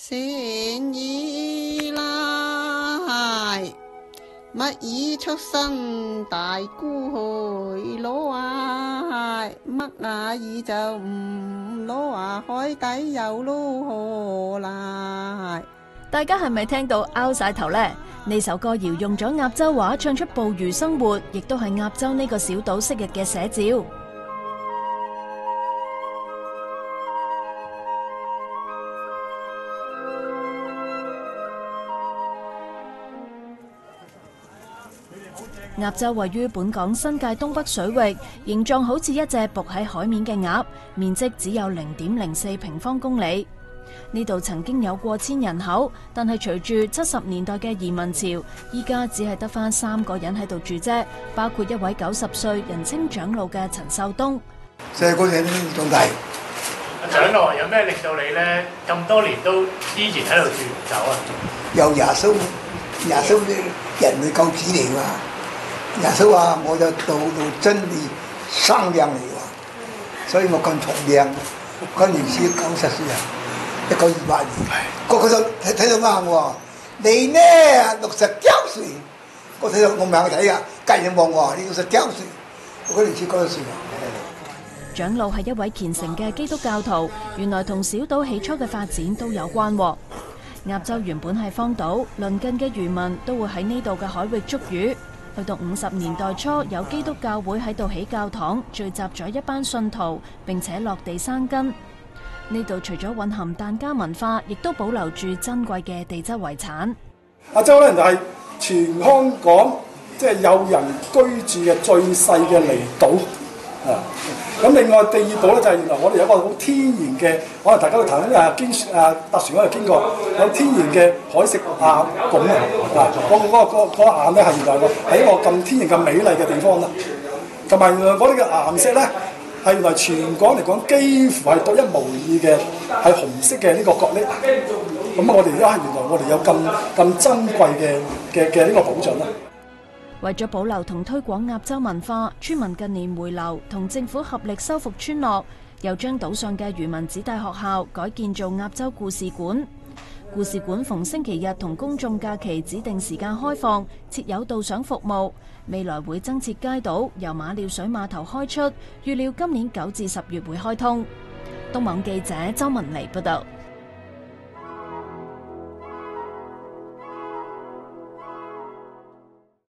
善以來，勿以畜生大沽去攞啊！乜啊意就唔攞啊，海底有撈河來。 大家係咪聽到拗晒頭呢？呢首歌謠用咗鴨洲話唱出捕魚生活，亦都係鴨洲呢個小島昔日嘅寫照。鴨洲位於本港新界東北水域，形狀好似一隻伏喺海面嘅鴨，面積只有0.04平方公里。呢度曾經有過千人口，但係隨住70年代嘅移民潮，依家只係得返3個人喺度住啫，包括一位90歲人稱長老嘅陳秀東。 細個人長大。 長老有咩令到你咧咁多年都依然喺度住唔走啊？ 由耶穌人類救主嚟嘛，耶穌話我就道路真理生命嚟喎，所以我咁長命，嗰年先90歲啊，1928年，個個都睇到啱喎。你呢69歲，我睇到我唔係我睇噶，家人望我，你69歲，我嗰年先90歲啊。 長老係一位虔誠嘅基督教徒，原來同小島起初嘅發展都有關。鴨洲原本係荒島，鄰近嘅漁民都會喺呢度嘅海域捉魚。去到50年代初，有基督教會喺度起教堂，聚集咗一班信徒，並且落地生根。呢度除咗蘊含疍家文化，亦都保留住珍貴嘅地質遺產。 鴨洲咧就係全香港即係有人居住嘅最細嘅離島啊！咁另外第二島咧就係原來我哋有一個好天然嘅，可能大家都睇搭船嗰度經過，有天然嘅海蝕鴨拱啊！嗰岩咧係原來係一個咁天然咁美麗嘅地方啦。同埋原來嗰啲嘅岩石咧係原來全港嚟講幾乎係獨一無二嘅，係紅色嘅呢個角礫。咁我哋而家係原來我哋有咁珍貴嘅呢個保障啦。 為咗保留同推廣鴨洲文化，村民近年回流，同政府合力修復村落，又將島上嘅漁民子弟學校改建做鴨洲故事館。故事館逢星期日同公眾假期指定時間開放，設有導賞服務。未來會增設街渡，由馬料水碼頭開出，預料今年9至10月會開通。東網記者周文妮報道。